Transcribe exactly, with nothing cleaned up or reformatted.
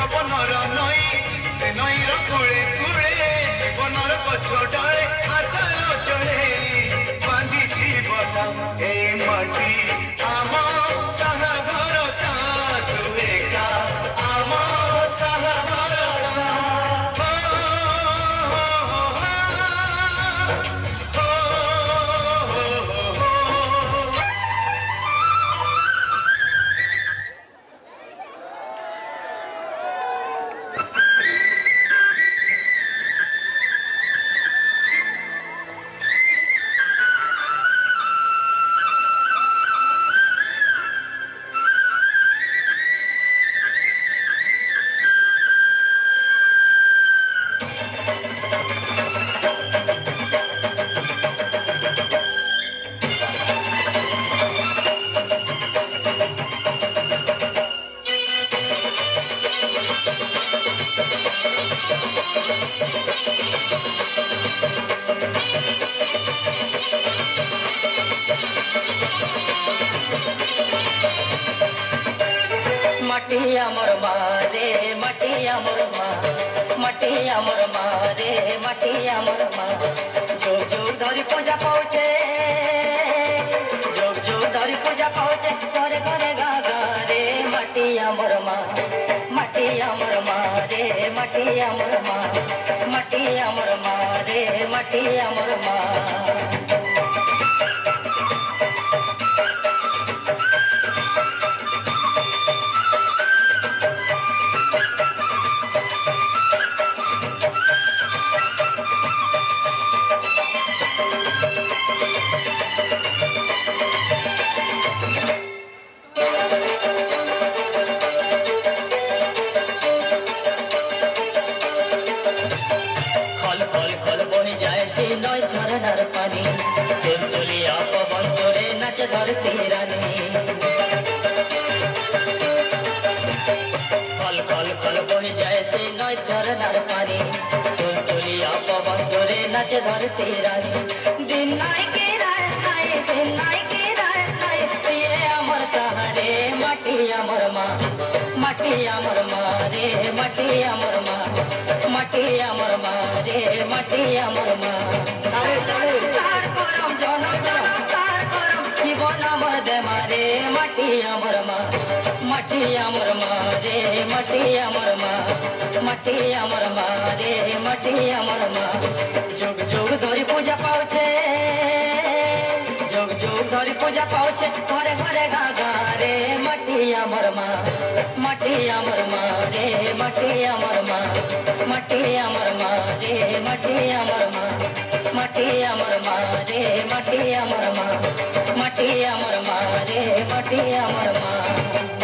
ପବନର ନଈ ସେ ନଈର କୂଳେ କୂଳେ ଜୀବନର ଗଛ ଡାଳେ ଆଶାର ଚଢ଼େଇ ବାନ୍ଧିଛି ବସା ଏଇ ମାଟି ଆମ ସାହା ଭରସା ତୁ ଏକା ଆମ ସାହା ଭରସା मटी अमर मारे मटी अमर मा मटी अमर मारे मटी अमर मा जोग जोग धरी पूजा पाउछे जोग जोग धरी पूजा पाउछे करे करे गा गा रे मटी अमर मा मटी अमर मारे मटी अमर मा मटी अमर मारे मटी अमर मा नई झरनार पानी सुलसुलिया पवन सोरे नाचे धरती रानी खल खल खल बही जाए से नई झरनार पानी सुलसुलिया पवन सोरे नाचे धरती रानी दिन नाई के रात नाई दिन नाई के रात नाई ये अमर सहारे माटी अमर माँ माटी अमर माँ रे माटी अमर माँ माटी अमर माँ रे माटी अमर माँ জীবন আমার দে মারে মাটি আমার মা মাটি আমার মা রে মাটি আমার মা মাটি আমার মা রে মাটি আমার মা যোগ যোগ ধরি পূজা পাউছে যোগ যোগ ধরি পূজা পাউছে ঘরে ঘরে গা গা রে মাটি আমার মা মাটি আমার মা রে মাটি আমার মা মাটি আমার মা রে মাটি আমার মা মাটি আমার মা রে মাটি আমার মা মাটি আমার মা রে মাটি আমার মা